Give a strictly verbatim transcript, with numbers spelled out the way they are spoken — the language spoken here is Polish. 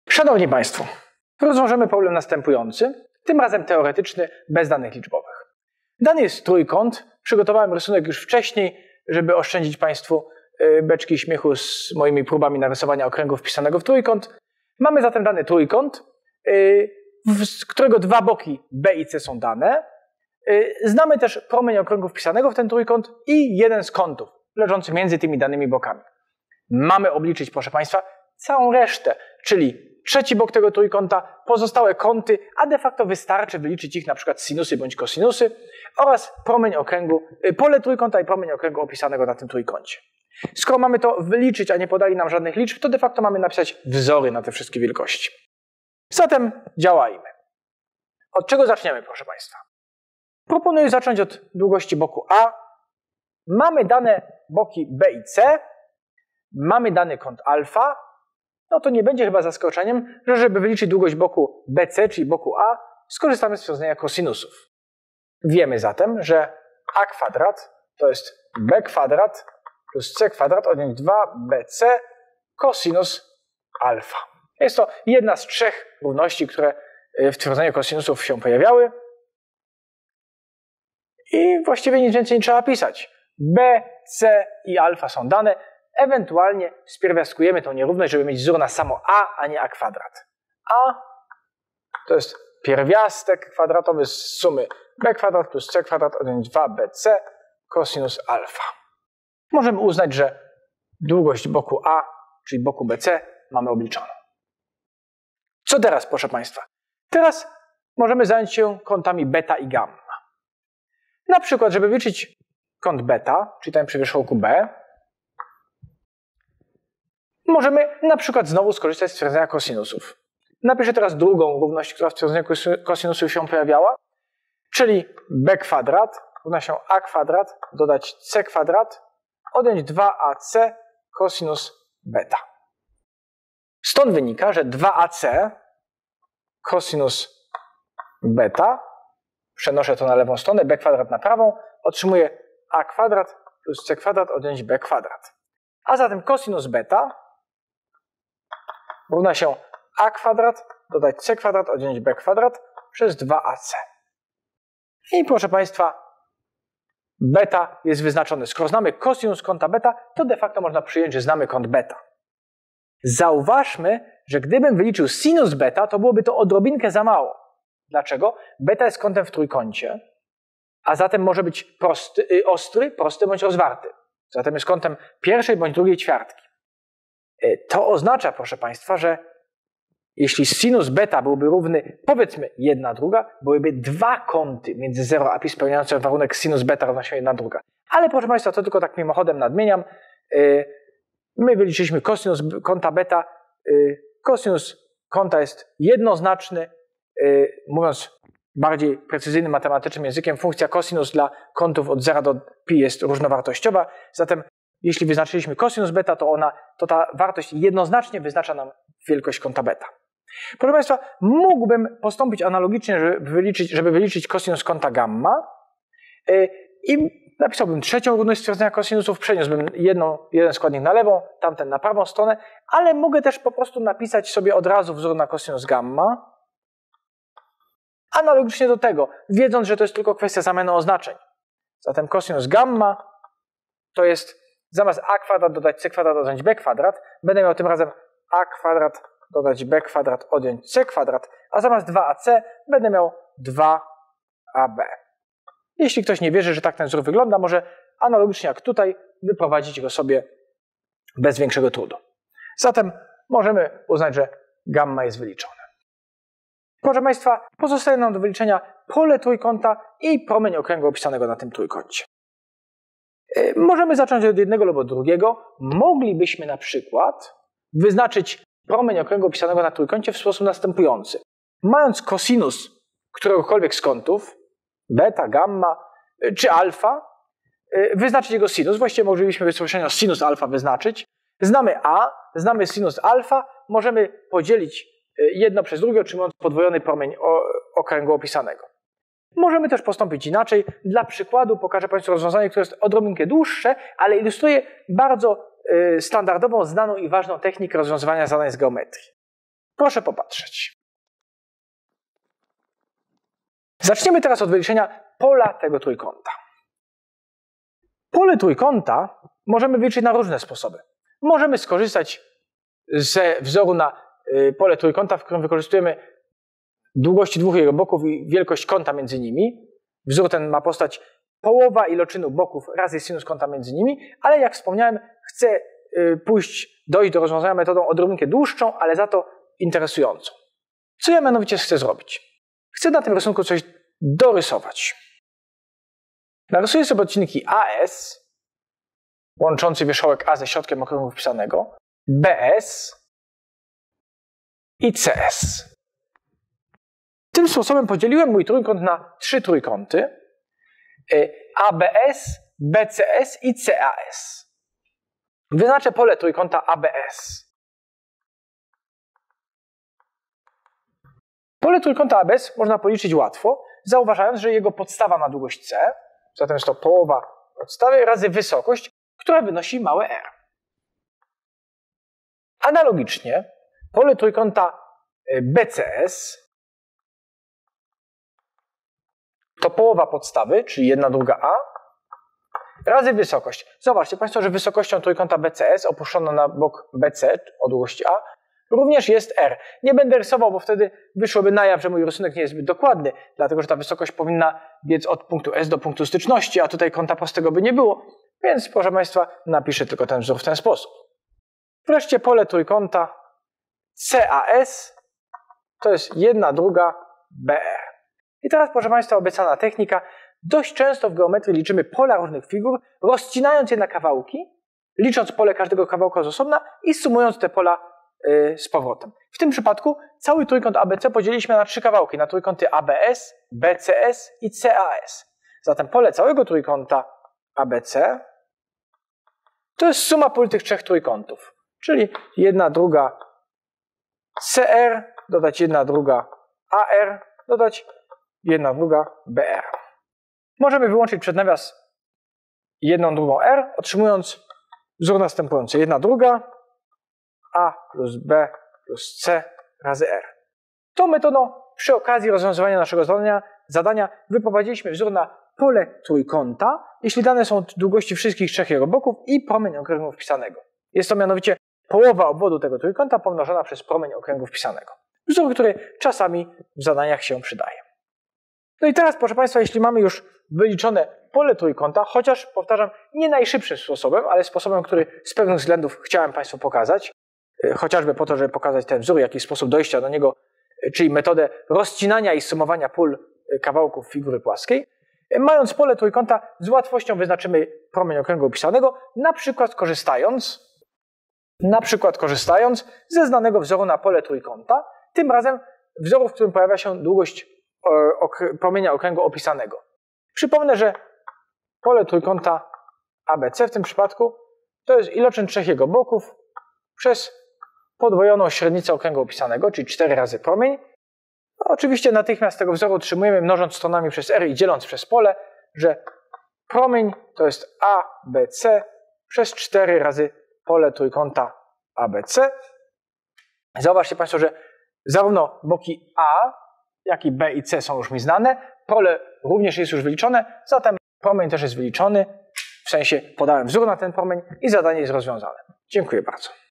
Szanowni Państwo, rozwiążemy problem następujący, tym razem teoretyczny, bez danych liczbowych. Dany jest trójkąt, przygotowałem rysunek już wcześniej, żeby oszczędzić Państwu beczki śmiechu z moimi próbami narysowania okręgu wpisanego w trójkąt. Mamy zatem dany trójkąt, z którego dwa boki B i C są dane. Znamy też promień okręgu wpisanego w ten trójkąt i jeden z kątów leżący między tymi danymi bokami. Mamy obliczyć, proszę Państwa, całą resztę, czyli trzeci bok tego trójkąta, pozostałe kąty, a de facto wystarczy wyliczyć ich na przykład sinusy bądź kosinusy oraz promień okręgu, pole trójkąta i promień okręgu opisanego na tym trójkącie. Skoro mamy to wyliczyć, a nie podali nam żadnych liczb, to de facto mamy napisać wzory na te wszystkie wielkości. Zatem działajmy. Od czego zaczniemy, proszę Państwa? Proponuję zacząć od długości boku A. Mamy dane boki B i C. Mamy dany kąt alfa. No to nie będzie chyba zaskoczeniem, że żeby wyliczyć długość boku B C, czyli boku A, skorzystamy z wiązania kosinusów. Wiemy zatem, że A kwadrat to jest B kwadrat plus C kwadrat odjąć dwa B C kosinus alfa. Jest to jedna z trzech równości, które w tworzeniu kosinusów się pojawiały. I właściwie nic więcej nie trzeba pisać. B, C i alfa są dane. Ewentualnie spierwiastkujemy tą nierówność, żeby mieć wzór na samo A, a nie A kwadrat. A to jest pierwiastek kwadratowy z sumy B kwadrat plus C kwadrat odjąć dwa B C kosinus alfa. Możemy uznać, że długość boku A, czyli boku B C, mamy obliczoną. Co teraz, proszę Państwa? Teraz możemy zająć się kątami beta i gamma. Na przykład, żeby wyliczyć kąt beta, czyli ten przy wierzchołku B, możemy na przykład znowu skorzystać z stwierdzenia kosinusów. Napiszę teraz drugą równość, która w stwierdzeniu kosinusów się pojawiała, czyli B kwadrat równa się A kwadrat dodać C kwadrat odjąć dwa A C kosinus beta. Stąd wynika, że dwa A C kosinus beta, przenoszę to na lewą stronę, B kwadrat na prawą, otrzymuję A kwadrat plus C kwadrat odjąć B kwadrat. A zatem kosinus beta równa się A kwadrat dodać C kwadrat odjąć B kwadrat przez dwa A C. I proszę Państwa, beta jest wyznaczony. Skoro znamy kosinus kąta beta, to de facto można przyjąć, że znamy kąt beta. Zauważmy, że gdybym wyliczył sinus beta, to byłoby to odrobinkę za mało. Dlaczego? Beta jest kątem w trójkącie, a zatem może być prosty, y, ostry, prosty bądź rozwarty. Zatem jest kątem pierwszej bądź drugiej ćwiartki. Y, to oznacza, proszę Państwa, że jeśli sinus beta byłby równy, powiedzmy, jedna druga, byłyby dwa kąty między zero a pi spełniające warunek sinus beta równa się jedna druga. Ale proszę Państwa, to tylko tak mimochodem nadmieniam. Y, my wyliczyliśmy kosinus kąta beta. Y, kosinus kąta jest jednoznaczny. Y, mówiąc bardziej precyzyjnym matematycznym językiem, funkcja kosinus dla kątów od zera do pi jest różnowartościowa. Zatem jeśli wyznaczyliśmy kosinus beta, to ona, to ta wartość jednoznacznie wyznacza nam wielkość kąta beta. Proszę Państwa, mógłbym postąpić analogicznie, żeby wyliczyć, żeby wyliczyć kosinus kąta gamma yy, i napisałbym trzecią równość stwierdzenia kosinusów, przeniósłbym jedną, jeden składnik na lewą, tamten na prawą stronę, ale mogę też po prostu napisać sobie od razu wzór na kosinus gamma, analogicznie do tego, wiedząc, że to jest tylko kwestia zamiany oznaczeń. Zatem kosinus gamma to jest zamiast a kwadrat dodać c kwadrat odjąć b kwadrat, będę miał tym razem a kwadrat dodać b kwadrat odjąć c kwadrat, a zamiast dwa a c będę miał dwa a b. Jeśli ktoś nie wierzy, że tak ten wzór wygląda, może analogicznie jak tutaj wyprowadzić go sobie bez większego trudu. Zatem możemy uznać, że gamma jest wyliczone. Proszę Państwa, pozostaje nam do wyliczenia pole trójkąta i promień okręgu opisanego na tym trójkącie. Możemy zacząć od jednego lub od drugiego. Moglibyśmy na przykład wyznaczyć promień okręgu opisanego na trójkącie w sposób następujący. Mając kosinus któregokolwiek z kątów, beta, gamma czy alfa, wyznaczyć jego sinus. Właściwie moglibyśmy bezpośrednio sinus alfa wyznaczyć. Znamy a, znamy sinus alfa, możemy podzielić jedno przez drugie, otrzymując podwojony promień okręgu opisanego. Możemy też postąpić inaczej. Dla przykładu pokażę Państwu rozwiązanie, które jest odrobinkę dłuższe, ale ilustruje bardzo standardową, znaną i ważną technikę rozwiązywania zadań z geometrii. Proszę popatrzeć. Zaczniemy teraz od wyliczenia pola tego trójkąta. Pole trójkąta możemy wyliczyć na różne sposoby. Możemy skorzystać ze wzoru na pole trójkąta, w którym wykorzystujemy długości dwóch jego boków i wielkość kąta między nimi. Wzór ten ma postać połowa iloczynu boków razy sinus kąta między nimi, ale jak wspomniałem, chcę pójść, dojść do rozwiązania metodą odrobinkę dłuższą, ale za to interesującą. Co ja mianowicie chcę zrobić? Chcę na tym rysunku coś dorysować. Narysuję sobie odcinki A S, łączący wierzchołek A ze środkiem okręgu wpisanego, B S i C S. Tym sposobem podzieliłem mój trójkąt na trzy trójkąty: A B S, B C S i C A S. Wyznaczę pole trójkąta A B S. Pole trójkąta A B S można policzyć łatwo, zauważając, że jego podstawa ma długość C, zatem jest to połowa podstawy razy wysokość, która wynosi małe r. Analogicznie pole trójkąta B C S to połowa podstawy, czyli jedna druga A, razy wysokość. Zobaczcie Państwo, że wysokością trójkąta B C S opuszczono na bok B C o długości A również jest r. Nie będę rysował, bo wtedy wyszłoby na jaw, że mój rysunek nie jest zbyt dokładny, dlatego że ta wysokość powinna biec od punktu S do punktu styczności, a tutaj kąta prostego by nie było, więc proszę Państwa, napiszę tylko ten wzór w ten sposób. Wreszcie pole trójkąta C A S to jest jedna druga B R. I teraz, proszę Państwa, obiecana technika. Dość często w geometrii liczymy pola różnych figur, rozcinając je na kawałki, licząc pole każdego kawałka z osobna i sumując te pola yy, z powrotem. W tym przypadku cały trójkąt A B C podzieliliśmy na trzy kawałki, na trójkąty A B S, B C S i C A S. Zatem pole całego trójkąta A B C to jest suma pól tych trzech trójkątów, czyli jedna druga C R, dodać jedna druga A R, dodać jedna druga B R. Możemy wyłączyć przed nawias jedną drugą R, otrzymując wzór następujący. jedna druga A plus B plus C razy R. Tą metodą przy okazji rozwiązywania naszego zadania, zadania wyprowadziliśmy wzór na pole trójkąta, jeśli dane są długości wszystkich trzech jego boków i promień okręgu wpisanego. Jest to mianowicie połowa obwodu tego trójkąta pomnożona przez promień okręgu wpisanego. Wzór, który czasami w zadaniach się przydaje. No i teraz, proszę Państwa, jeśli mamy już wyliczone pole trójkąta, chociaż, powtarzam, nie najszybszym sposobem, ale sposobem, który z pewnych względów chciałem Państwu pokazać, chociażby po to, żeby pokazać ten wzór, jaki sposób dojścia do niego, czyli metodę rozcinania i sumowania pól kawałków figury płaskiej. Mając pole trójkąta, z łatwością wyznaczymy promień okręgu opisanego, na przykład korzystając, na przykład korzystając ze znanego wzoru na pole trójkąta, tym razem wzoru, w którym pojawia się długość promienia okręgu opisanego. Przypomnę, że pole trójkąta A B C w tym przypadku to jest iloczyn trzech jego boków przez podwojoną średnicę okręgu opisanego, czyli cztery razy promień. No, oczywiście natychmiast tego wzoru otrzymujemy, mnożąc stronami przez R i dzieląc przez pole, że promień to jest A B C przez cztery razy pole trójkąta A B C. Zauważcie Państwo, że zarówno boki A, jak i B i C są już mi znane. Pole również jest już wyliczone, zatem promień też jest wyliczony. W sensie podałem wzór na ten promień i zadanie jest rozwiązane. Dziękuję bardzo.